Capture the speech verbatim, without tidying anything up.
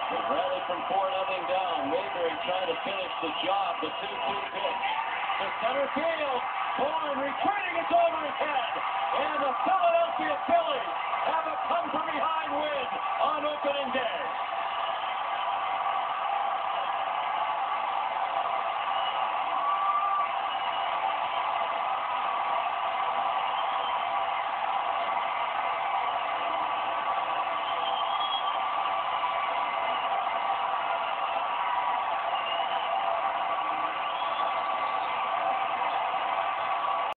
They rally from four nothing down. Mayberry trying to finish the job. The two two pitch to center field. Bourne returning. It's over his head.